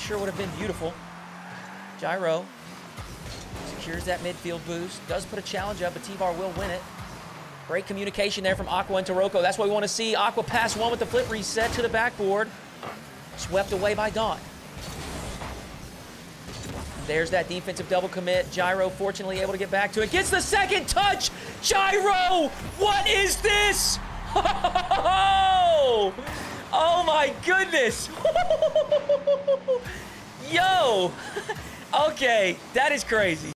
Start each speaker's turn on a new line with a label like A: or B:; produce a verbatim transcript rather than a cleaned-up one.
A: sure would have been beautiful. Gyro secures that midfield boost. Does put a challenge up, but T-Bar will win it. Great communication there from Aqua and Taroko. That's what we want to see. Aqua pass one with the flip reset to the backboard. Swept away by Dawn. There's that defensive double commit. Gyro fortunately able to get back to it. Gets the second touch! Gyro! What is this? Oh, oh my goodness! Yo! Okay, that is crazy.